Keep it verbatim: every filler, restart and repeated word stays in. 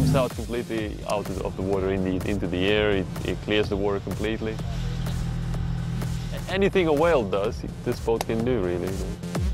jumps out completely out of the water in the, into the air. It, it clears the water completely. Anything a whale does, this boat can do, really. You know.